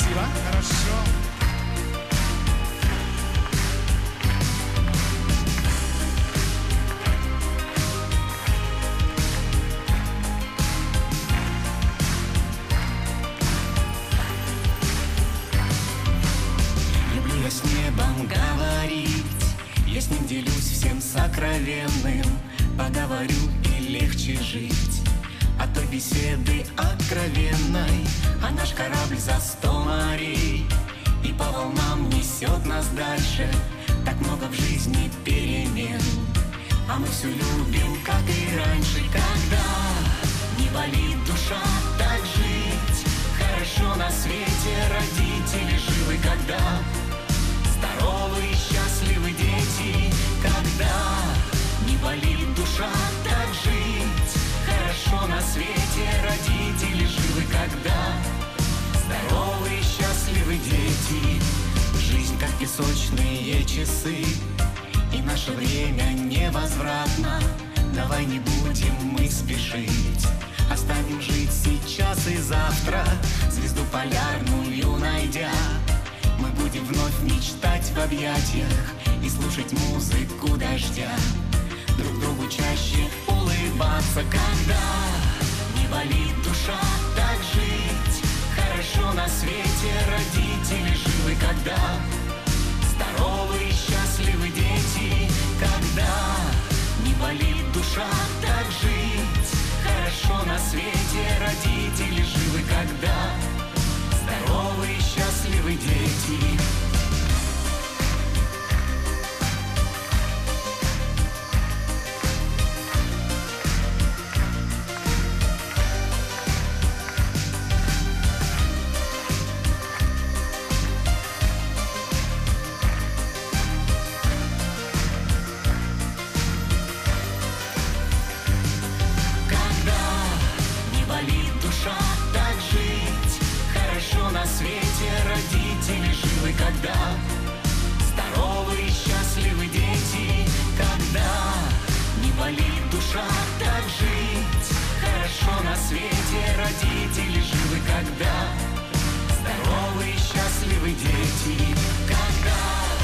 Спасибо, хорошо. Люблю я с небом говорить, я с ним делюсь всем сокровенным. Поговорю и легче жить от той беседы откровенной. А наш корабль за 100 морей и по волнам несет нас дальше. Так много в жизни перемен, а мы все любим, как и раньше. Когда не болит душа, так жить хорошо на свете. Родители живы, когда здоровы и счастливы дети. Когда не болит душа, так жить хорошо на свете. Родители живы, когда здоровы и счастливы дети. Жизнь как песочные часы, и наше время невозвратно. Давай не будем мы спешить, оставим жить сейчас и завтра. Звезду полярную найдя, мы будем вновь мечтать в объятиях и слушать музыку дождя. Друг другу чаще улыбаться, когда не болит душа, так жить хорошо на свете. Родители живы, когда здоровы и счастливы дети. Когда не болит душа, так жить хорошо на свете. Родители живы, когда здоровы и счастливы дети. Так жить хорошо на свете. Родители живы, когда здоровы и счастливы дети. Когда не болит душа, так жить хорошо на свете. Родители живы, когда здоровы и счастливы дети. Когда